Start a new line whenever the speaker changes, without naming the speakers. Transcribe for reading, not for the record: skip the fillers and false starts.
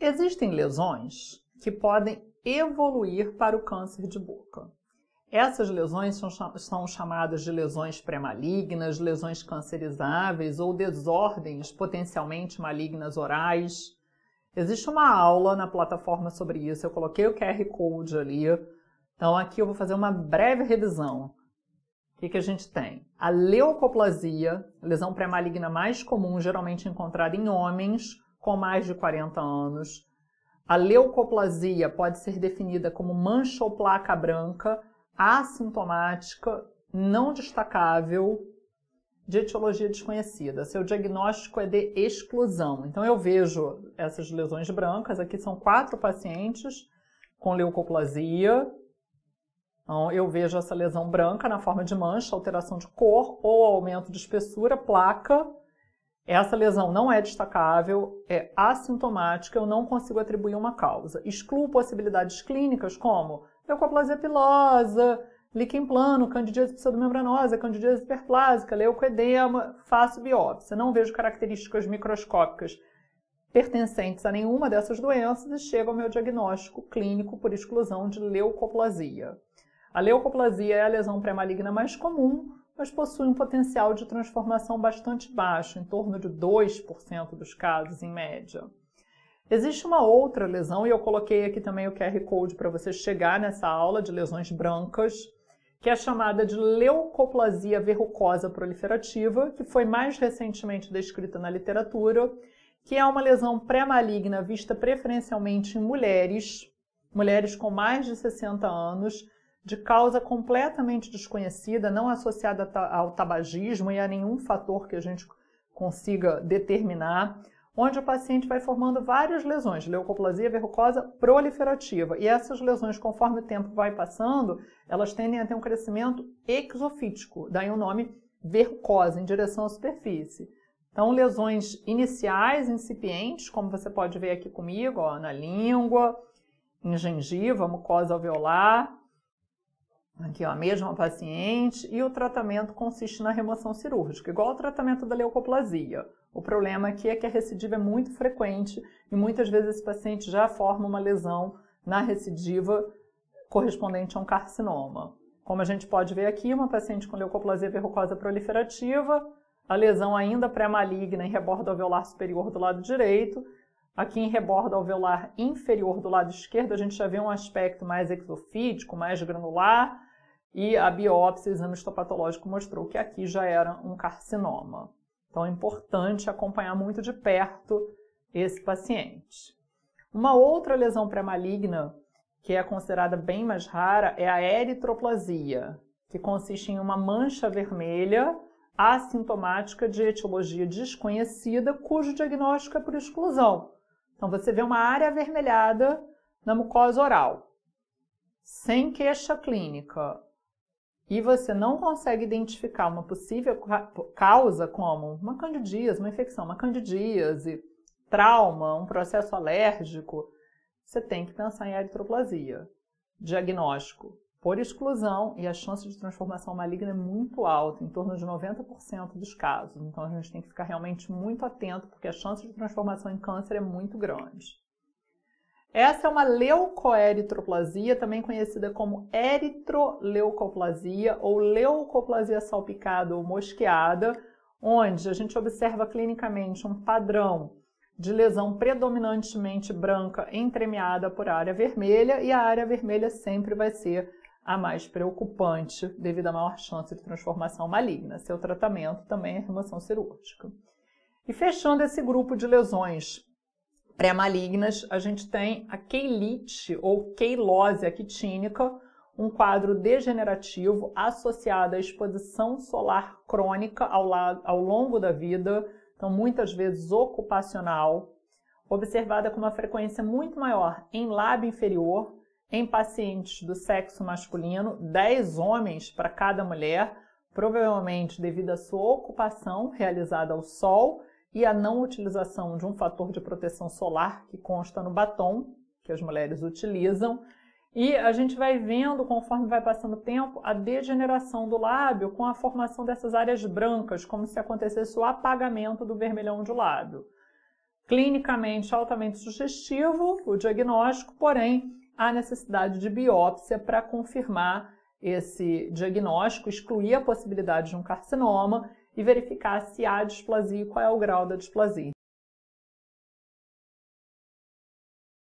Existem lesões que podem evoluir para o câncer de boca. Essas lesões são chamadas de lesões pré-malignas, lesões cancerizáveis ou desordens potencialmente malignas orais. Existe uma aula na plataforma sobre isso, eu coloquei o QR Code ali. Então aqui eu vou fazer uma breve revisão. O que a gente tem? A leucoplasia, lesão pré-maligna mais comum, geralmente encontrada em homens com mais de 40 anos. A leucoplasia pode ser definida como mancha ou placa branca, assintomática, não destacável, de etiologia desconhecida. Seu diagnóstico é de exclusão. Então eu vejo essas lesões brancas, aqui são 4 pacientes com leucoplasia. Então eu vejo essa lesão branca na forma de mancha, alteração de cor ou aumento de espessura, placa. Essa lesão não é destacável, é assintomática, eu não consigo atribuir uma causa. Excluo possibilidades clínicas como leucoplasia pilosa, líquen plano, candidíase pseudomembranosa, candidíase hiperplásica, leucoedema, faço biópsia. Não vejo características microscópicas pertencentes a nenhuma dessas doenças e chego ao meu diagnóstico clínico por exclusão de leucoplasia. A leucoplasia é a lesão pré-maligna mais comum, mas possui um potencial de transformação bastante baixo, em torno de 2% dos casos em média. Existe uma outra lesão, e eu coloquei aqui também o QR Code para você chegar nessa aula de lesões brancas, que é chamada de leucoplasia verrucosa proliferativa, que foi mais recentemente descrita na literatura, que é uma lesão pré-maligna vista preferencialmente em mulheres com mais de 60 anos, de causa completamente desconhecida, não associada ao tabagismo e a nenhum fator que a gente consiga determinar, onde o paciente vai formando várias lesões, leucoplasia verrucosa proliferativa. E essas lesões, conforme o tempo vai passando, elas tendem a ter um crescimento exofítico, daí o nome verrucosa, em direção à superfície. Então, lesões iniciais, incipientes, como você pode ver aqui comigo, ó, na língua, em gengiva, mucosa alveolar. Aqui, ó, a mesma paciente, e o tratamento consiste na remoção cirúrgica, igual ao tratamento da leucoplasia. O problema aqui é que a recidiva é muito frequente e muitas vezes esse paciente já forma uma lesão na recidiva correspondente a um carcinoma. Como a gente pode ver aqui, uma paciente com leucoplasia verrucosa proliferativa, a lesão ainda pré-maligna em rebordo alveolar superior do lado direito. Aqui em rebordo alveolar inferior do lado esquerdo, a gente já vê um aspecto mais exofítico, mais granular, e a biópsia, o exame histopatológico mostrou que aqui já era um carcinoma. Então é importante acompanhar muito de perto esse paciente. Uma outra lesão pré-maligna, que é considerada bem mais rara, é a eritroplasia, que consiste em uma mancha vermelha assintomática de etiologia desconhecida, cujo diagnóstico é por exclusão. Então, você vê uma área avermelhada na mucosa oral, sem queixa clínica, e você não consegue identificar uma possível causa como uma candidíase, uma infecção, uma candidíase, trauma, um processo alérgico, você tem que pensar em eritroplasia. Diagnóstico por exclusão e a chance de transformação maligna é muito alta, em torno de 90% dos casos. Então a gente tem que ficar realmente muito atento, porque a chance de transformação em câncer é muito grande. Essa é uma leucoeritroplasia, também conhecida como eritroleucoplasia ou leucoplasia salpicada ou mosqueada, onde a gente observa clinicamente um padrão de lesão predominantemente branca entremeada por área vermelha, e a área vermelha sempre vai ser a mais preocupante devido à maior chance de transformação maligna. Seu tratamento também é remoção cirúrgica. E fechando esse grupo de lesões pré-malignas, a gente tem a queilite ou queilose actínica, um quadro degenerativo associado à exposição solar crônica ao longo da vida, então muitas vezes ocupacional, observada com uma frequência muito maior em lábio inferior, em pacientes do sexo masculino, 10 homens para cada mulher, provavelmente devido à sua ocupação realizada ao sol e à não utilização de um fator de proteção solar que consta no batom, que as mulheres utilizam. E a gente vai vendo, conforme vai passando o tempo, a degeneração do lábio com a formação dessas áreas brancas, como se acontecesse o apagamento do vermelhão de lábio. Clinicamente altamente sugestivo o diagnóstico, porém há necessidade de biópsia para confirmar esse diagnóstico, excluir a possibilidade de um carcinoma e verificar se há displasia e qual é o grau da displasia.